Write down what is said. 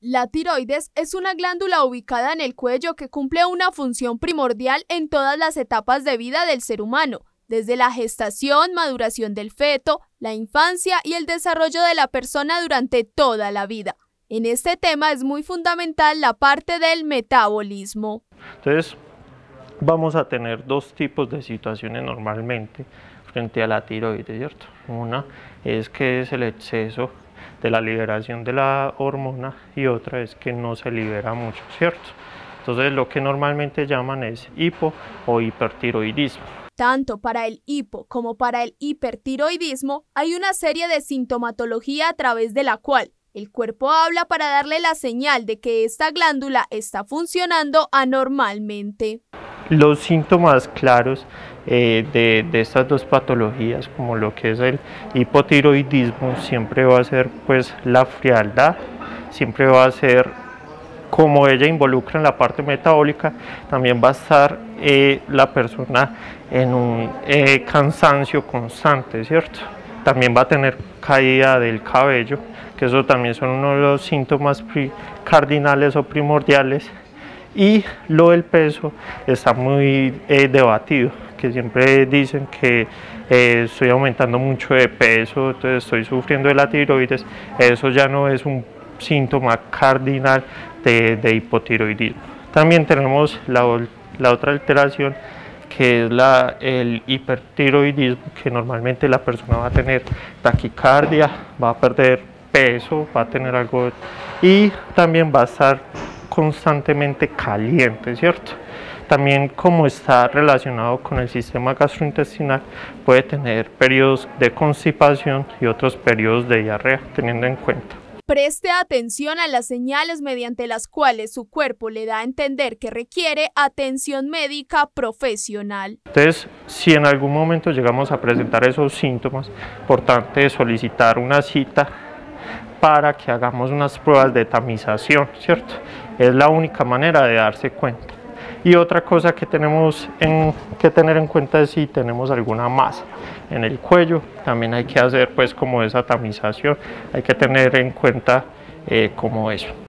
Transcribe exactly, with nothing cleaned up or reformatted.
La tiroides es una glándula ubicada en el cuello que cumple una función primordial en todas las etapas de vida del ser humano, desde la gestación, maduración del feto, la infancia y el desarrollo de la persona durante toda la vida. En este tema es muy fundamental la parte del metabolismo. Entonces, vamos a tener dos tipos de situaciones normalmente frente a la tiroides, ¿cierto? Una es que es el exceso de la liberación de la hormona y otra es que no se libera mucho, ¿cierto? Entonces lo que normalmente llaman es hipo o hipertiroidismo. Tanto para el hipo como para el hipertiroidismo hay una serie de sintomatología a través de la cual el cuerpo habla para darle la señal de que esta glándula está funcionando anormalmente. Los síntomas claros eh, de, de estas dos patologías, como lo que es el hipotiroidismo, siempre va a ser pues la frialdad, siempre va a ser, como ella involucra en la parte metabólica, también va a estar eh, la persona en un eh, cansancio constante, ¿cierto? También va a tener caída del cabello, que eso también son uno de los síntomas cardinales o primordiales. Y lo del peso está muy eh, debatido, que siempre dicen que eh, estoy aumentando mucho de peso, entonces estoy sufriendo de la tiroides. Eso ya no es un síntoma cardinal de, de hipotiroidismo. También tenemos la, la otra alteración, que es la, el hipertiroidismo, que normalmente la persona va a tener taquicardia, va a perder peso, va a tener algo y también va a estar constantemente caliente, ¿cierto? También, como está relacionado con el sistema gastrointestinal, puede tener periodos de constipación y otros periodos de diarrea, teniendo en cuenta. Preste atención a las señales mediante las cuales su cuerpo le da a entender que requiere atención médica profesional. Entonces, si en algún momento llegamos a presentar esos síntomas, es importante solicitar una cita para que hagamos unas pruebas de tamización, ¿cierto? Es la única manera de darse cuenta. Y otra cosa que tenemos en, que tener en cuenta es si tenemos alguna masa en el cuello, también hay que hacer pues como esa tamización, hay que tener en cuenta eh, como eso.